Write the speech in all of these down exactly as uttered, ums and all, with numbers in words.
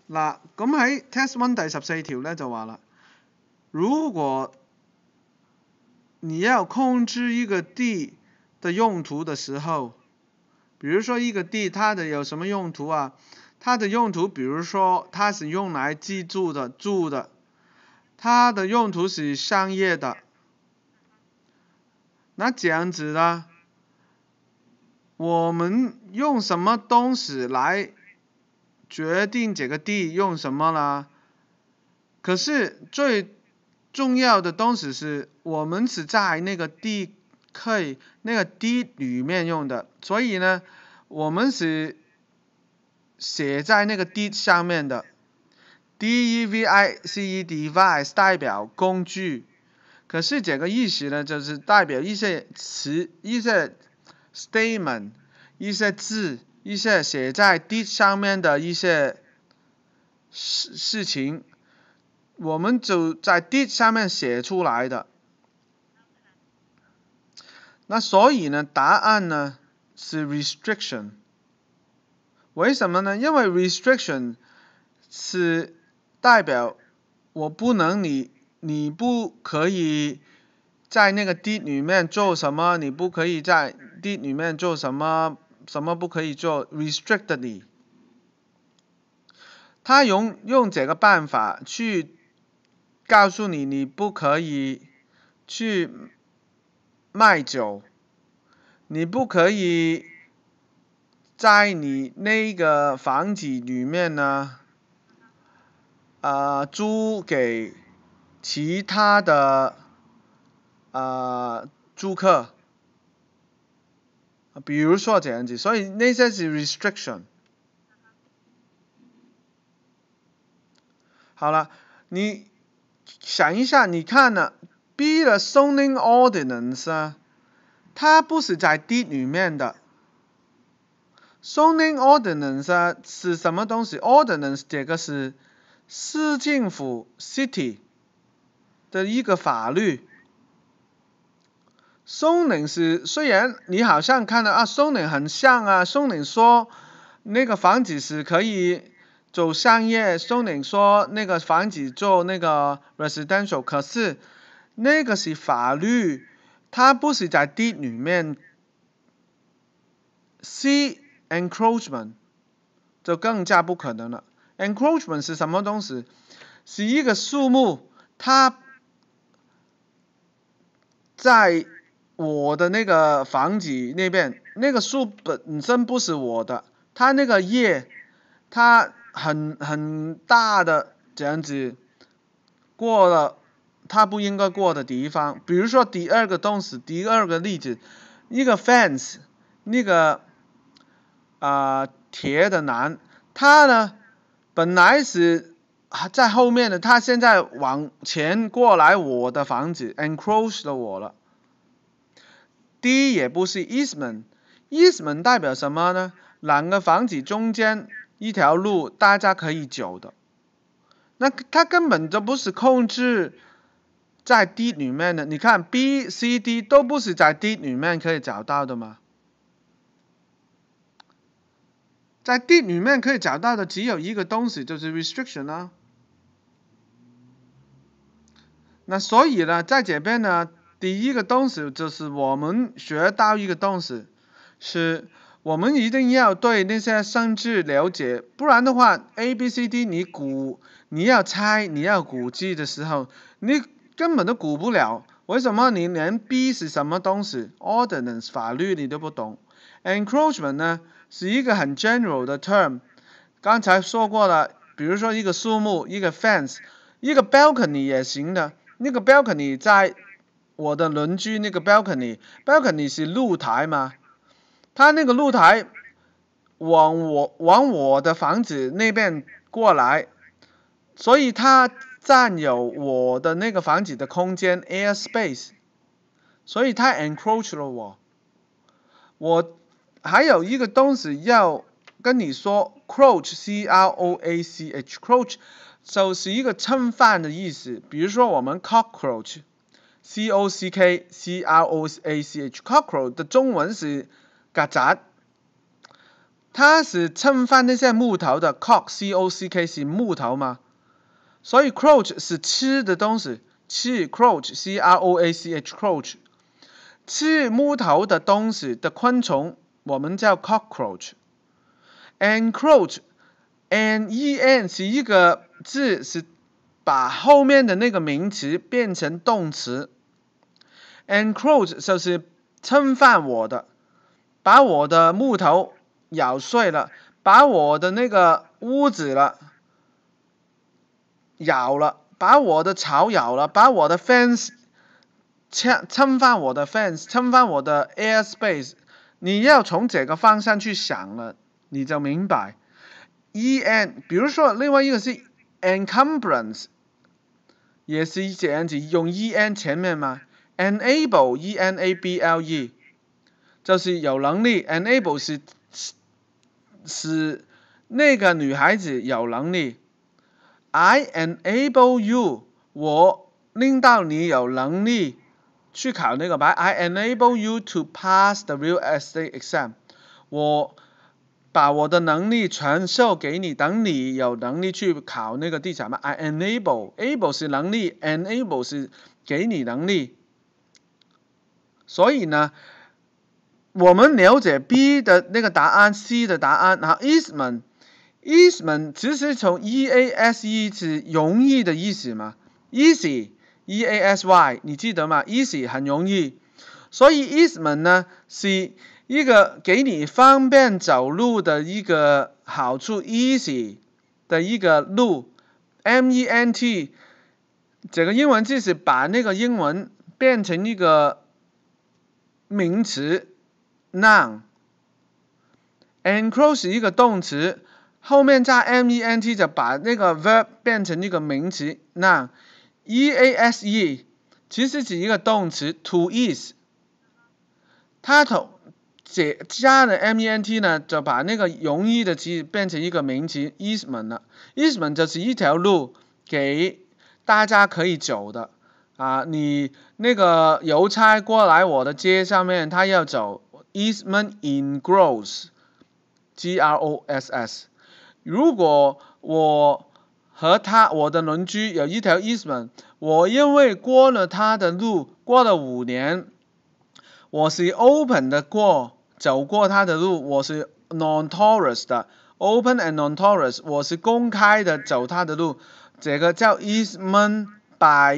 嗱，咁喺 test one 第十四條咧就話啦，如果你要控制一個地的用途的時候，比如說一個地它的有什麼用途啊？它的用途比如說它是用來居住的住的，它的用途是商業的，那這樣子呢，我們用什麼東西來決定這個地用什麼呢？可是最重要的東西是我們是在那個地可以那個地裏面用的，所以呢我們是寫在那個地上面的。 D E V I C E device 代表工具，可是這個意思呢就是代表一些詞一些 statement 一些字一些寫在地上面的一些事事情，我們就在地上面寫出來的。那所以呢答案呢是 restriction。 為什麼呢？因為 restriction 是代表我不能你你不可以在那個地裏面做什麼，你不可以在地裏面做什麼，什麼不可以做 restricted 你。他用用這個辦法去告訴你你不可以去賣酒，你不可以在你那個房子裏面呢呃租給其他的呃租客，比如說這樣子，所以那些是 restriction。 好了，你想一下，你看呢 B 的 zoning ordinance 啊，它不是在地裏面的。zoning ordinance 啊是什麼東西？ ordinance 這個是市政府 city 的一個法律。zoning 是雖然你好像看到啊 zoning 很像啊 zoning 說那個房子是可以做商業 zoning 說那個房子做那個 residential， 可是那個是法律，它不是在地裏面。 C encroachment 就更加不可能了。 encroachment 是什麼東西？是一個樹木，它在我的那個房子那邊，那個樹本身不是我的，它那個葉它很很大的這樣子過了它不應該過的地方。比如說第二個東西，第二個例子，一個 fence 那個啊、呃，鐵的欄，它呢本來是在後面的，它現在往前過來我的房子 encroach 了我了。D 也不是 easement， easement 代表什麼呢？兩個房子中間一條路大家可以走的，那它根本就不是控制在地裏面的。你看 B、C、D 都不是在地裏面可以找到的嗎？在地裏面可以找到的只有一個東西，就是 restriction 啊。那所以呢，在這邊呢，第一個東西就是我們學到一個東西，是我們一定要對那些生字了解，不然的話 A、B、C、D 你估你要猜你要估計的時候，你根本都估不了。為什麼？你連 B 是什麼東西 ordinance 法律你都不懂。 encroachment 呢是一個很 general 的 term， 剛才說過了，比如說一個樹木，一個 fence， 一個 balcony 也行的。那個 balcony 在我的鄰居那個 balcony， balcony 是露台嘛，他那個露台往我往我的房子那邊過來，所以他佔有我的那個房子的空間 air space， 所以他 encroach 了我。我還有一個東西要跟你說 ，croach C R O A C H croach 就是一個侵犯的意思。比如說我們 cockroach C O C K C R O A C H cockroach 的中文是曱甴， 它是侵犯那些木头的 ，cock c o c k 是木头吗？所以 croach 是吃的东西，吃 croach c r o a c h croach， 吃木头的东西的昆虫我们叫 cockroach。encroach n e n 是一个字，是把后面的那个名词变成动词。encroach 就是侵犯我的，把我的木头咬碎了，把我的那个屋子了咬了，把我的草咬了，把我的 fence 侵犯我的 fence， 侵犯我的 airspace。你要从这个方向去想了，你就明白。en 比如说另外一个是 encumbrance， 也是这样子，用 en 前面吗？ enable e n a b l e 就是有能力， enable 是使那个女孩子有能力。I enable you， 我令到你有能力去考那个牌。I enable you to pass the real estate exam， 我把我的能力传授给你，等你有能力去考那个地产嘛。I enable able 是能力 ，enable 是给你能力。所以呢，我们了解 B 的那个答案 ，C 的答案，然后 Eastman。easement 其实从 e a s e 是容易的意思嘛 ，easy e a s y 你记得吗 ？easy 很容易，所以 easement 呢是一个给你方便走路的一个好处 ，easy 的一个路 ，m e n t 这个英文字是把那个英文变成一个名词 noun，encroach 是一个动词。后面加 ment 就把那个 verb 变成一个名词 noun。E A S E 其实是一个动词 to ease， 它同加了 ment 呢，就把那个容易的词变成一个名词 easement 了。easement 就是一条路给大家可以走的啊，你那个邮差过来我的街上面，他要走 easement in gross G R O S S。如果我和他我的邻居有一条 easement， 我因为过了他的路，过了五年，我是 open 的过，走过他的路，我是 non-tourist 的 ，open and non-tourist， 我是公开的走他的路，这个叫 easement by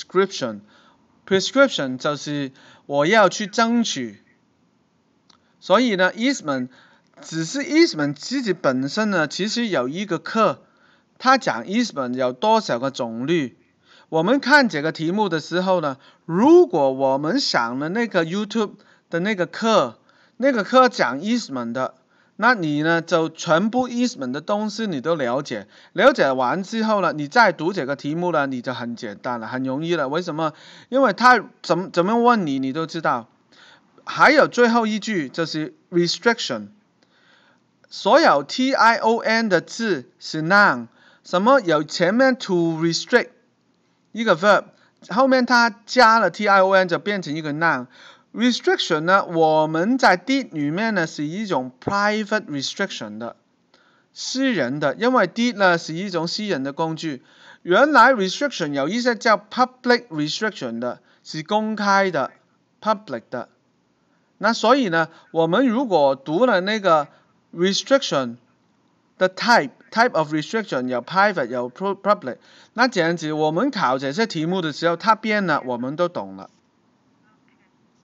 prescription。prescription 就是我要去争取，所以呢 easement。只是 easement 自己本身呢，其实有一个课，它讲 easement 有多少个种类。我们看这个题目的时候呢，如果我们想了那个 YouTube 的那个课，那个课讲 easement 的，那你呢就全部 easement 的东西你都了解，了解完之后呢，你再读这个题目呢，你就很简单了，很容易了。为什么？因为他怎怎么问你，你都知道。还有最后一句就是 restriction。所有 T I O N 的字是 noun， 什么有前面 to restrict 一个 verb， 后面它加了 T I O N 就变成一个 noun。restriction 呢，我们在 deed 里面呢是一种 private restriction 的，私人的，因为 deed 呢是一种私人的工具。原来 restriction 有一些叫 public restriction 的，是公开的 public 的。那所以呢，我们如果读了那个restriction 的 type type of restriction 有 private 有 public， 那这样子我们考这些题目的时候，它变了，我们都懂了。